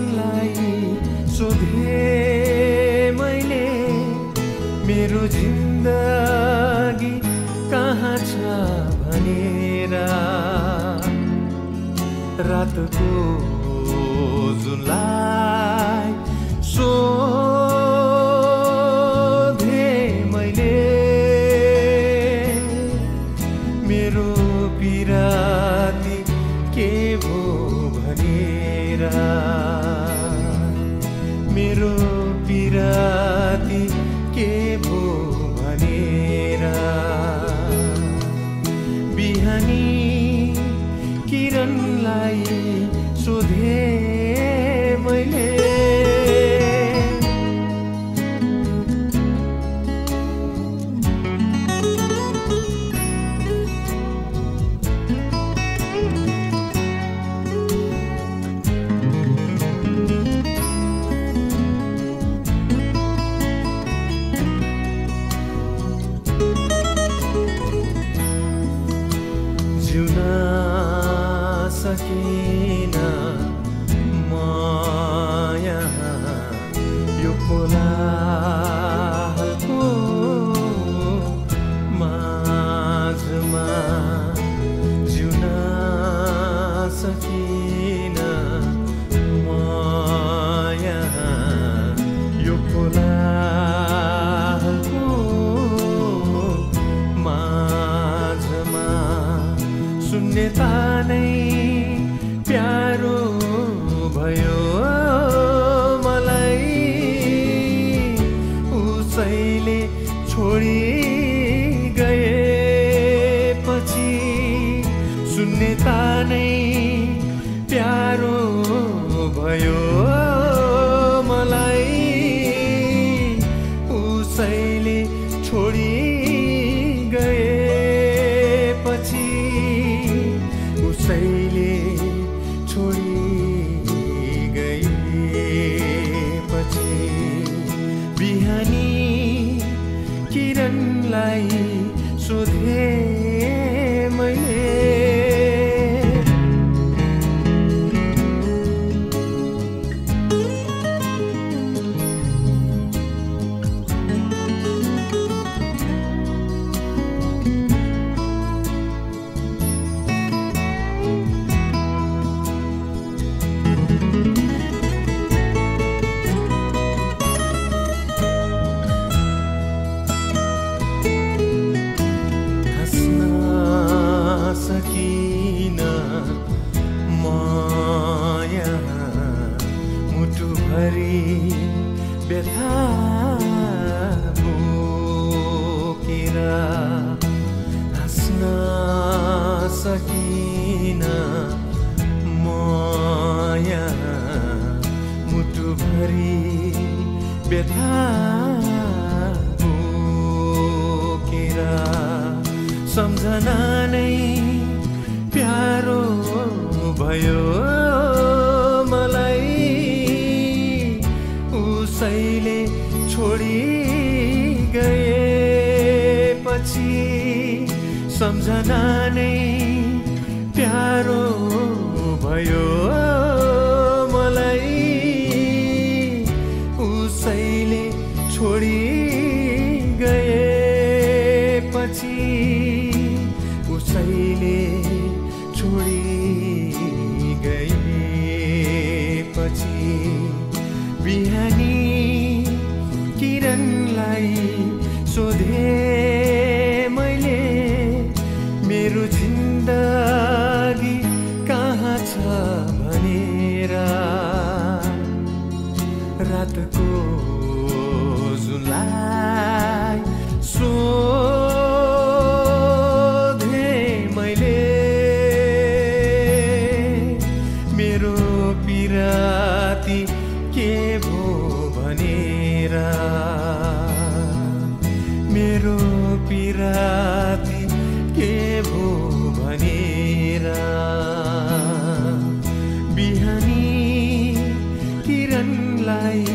किरणलाई सोधे मैले मेरो जिन्दगी कहाँ छ भनेर रातको जुनलाई सोधे मैले मेरो पिराती के भो भनेर मेरो पिराती के भो भनेर बिहानी किरणलाई सोधे मैले जिउन सकिन म यहाँ यो कोलाहलको माझमा जिउन सकिन म यहाँ यो कोलाहलको माझमा शून्यता नै प्यारो भयो मलाई उसैले छोडी गएपछि शून्यता नै प्यारो भयो मलाई उसैले छोडी गएपछि उसैले छोडी गएपछि बिहानी किरणलाई सोधे मैले सकिन म यहाँ मुटुभरि व्यथा बोकेर हाँस्न सकिन म यहाँ मुटुभरि व्यथा बोकेर सम्झना नै प्यारो भयो मलाई उसैले छोडी गएपछि सम्झना नै प्यारो भयो मलाई उसैले छोडी गएपछि उसैले छोडी गएपछि बिहानी किरणलाई सोधे मैले मेरो जिन्दगी कहाँ छ भनेर रातको जुनलाई सोधे मैले मेरो पिराती के भो भनेर मेरो पिराती के भो भनेर बिहानी किरणलाई